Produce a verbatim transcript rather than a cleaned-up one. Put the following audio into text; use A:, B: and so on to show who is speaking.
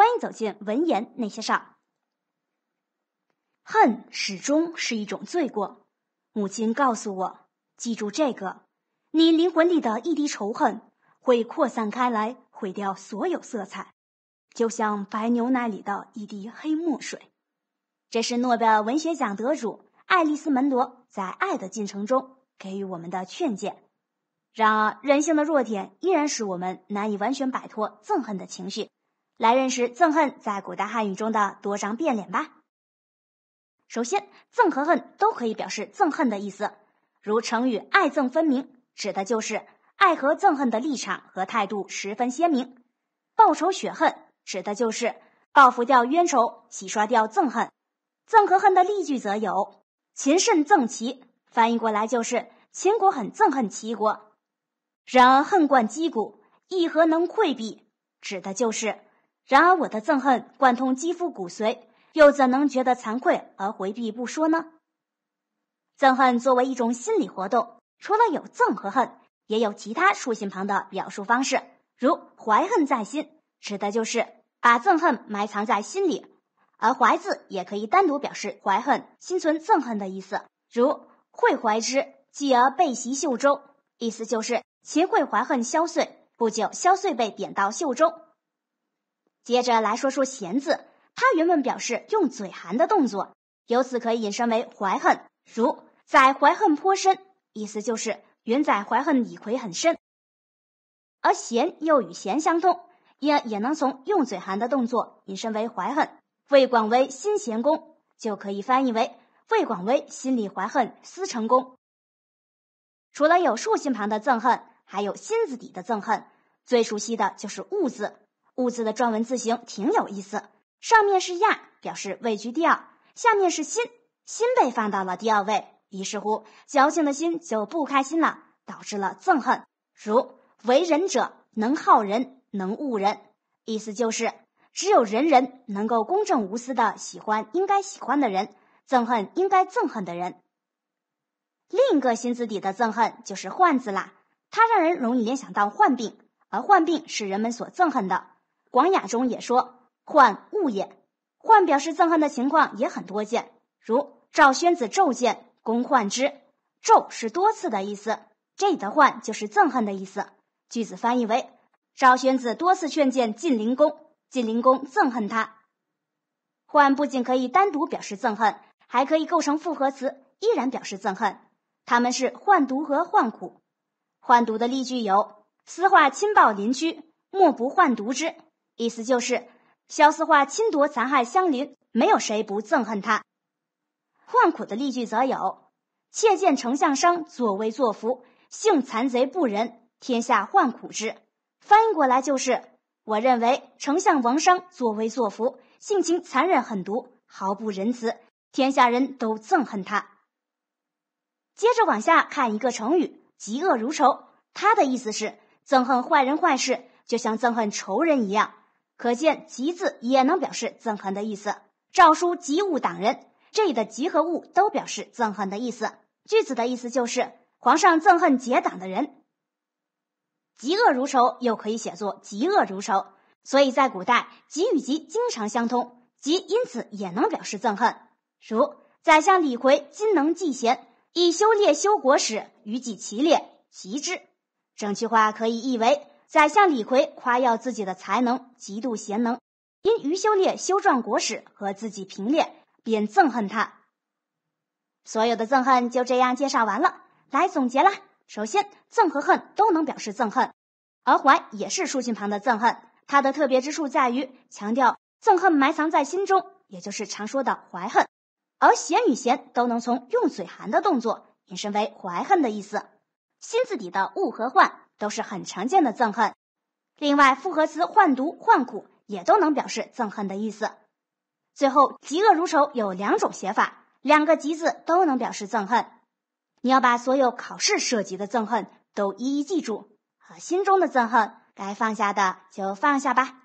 A: 欢迎走进文言那些事儿。恨始终是一种罪过。母亲告诉我，记住这个，你灵魂里的一滴仇恨会扩散开来，毁掉所有色彩，就像白牛奶里的一滴黑墨水。这是诺贝尔文学奖得主爱丽丝·门罗在《爱的进程》中给予我们的劝诫。然而，人性的弱点依然使我们难以完全摆脱憎恨的情绪。来认识憎恨在古代汉语中的多张变脸吧。首先，憎和恨都可以表示憎恨的意思，如成语爱憎分明，指的就是爱和憎恨的立场和态度十分鲜明。报仇雪恨指的就是报复掉冤仇，洗刷掉憎恨。憎和恨的例句则有秦甚憎齐，翻译过来就是秦国很憎恨齐国。然而恨贯肌骨，亦何能溃壁，指的就是然而我的憎恨贯通肌肤骨髓，又怎能觉得惭愧而回避不说呢？憎恨作为一种心理活动，除了有憎和恨，也有其他竖心旁的表述方式，如怀恨在心，指的就是把憎恨埋藏在心里，而怀字也可以单独表示怀恨、心存憎恨的意思，如会怀之，继而被袭秀州，意思就是秦桧怀恨萧遂，不久萧遂被贬到秀州。接着来说说嫌字，它原本表示用嘴含的动作，由此可以引申为怀恨，如载怀恨颇深，意思就是原载怀恨李逵很深。而嫌又与嫌相通，也也能从用嘴含的动作引申为怀恨。魏广为心嫌公，就可以翻译为魏广为心里怀恨思成公。除了有竖心旁的憎恨，还有心字底的憎恨，最熟悉的就是恶字。恶字的状文字形挺有意思，上面是亚，表示位居第二，下面是心，心被放到了第二位，于是乎矫情的心就不开心了，导致了憎恨。如为人者能好人，能恶人，意思就是只有仁人能够公正无私的喜欢应该喜欢的人，憎恨应该憎恨的人。另一个心字底的憎恨就是患字啦，它让人容易联想到患病，而患病是人们所憎恨的。广雅中也说患恶也，患表示憎恨的情况也很多见，如赵宣子骤见，公患之，骤是多次的意思，这里的患就是憎恨的意思。句子翻译为赵宣子多次劝谏晋灵公，晋灵公憎恨他。患不仅可以单独表示憎恨，还可以构成复合词，依然表示憎恨，它们是患毒和患苦。患毒的例句有私化侵暴邻居，莫不患毒之，意思就是萧思化侵夺残害乡邻，没有谁不憎恨他。患苦的例句则有妾见丞相商作威作福，性残贼不仁，天下患苦之，翻译过来就是我认为丞相王商作威作福，性情残忍狠毒，毫不仁慈，天下人都憎恨他。接着往下看一个成语嫉恶如仇，它的意思是憎恨坏人坏事，就像憎恨仇人一样，可见嫉字也能表示憎恨的意思。诏书嫉恶党人，这里的嫉和恶都表示憎恨的意思，句子的意思就是皇上憎恨结党的人。嫉恶如仇又可以写作嫉恶如仇，所以在古代嫉与嫉经常相通，嫉因此也能表示憎恨。如宰相李逵今能继贤，以修列修国史，与己其列，嫉之。整句话可以译为宰相李逵夸耀自己的才能，极度贤能，因于修烈修撰国史和自己平列，便憎恨他。所有的憎恨就这样介绍完了，来总结啦。首先，憎和恨都能表示憎恨，而怀也是竖心旁的憎恨，它的特别之处在于强调憎恨埋藏在心中，也就是常说的怀恨。而嫌与嫌都能从用嘴含的动作引申为怀恨的意思。心字底的恶和患都是很常见的憎恨。另外，复合词患毒、患苦也都能表示憎恨的意思。最后，嫉恶如仇有两种写法，两个嫉字都能表示憎恨。你要把所有考试涉及的憎恨都一一记住，和心中的憎恨该放下的就放下吧。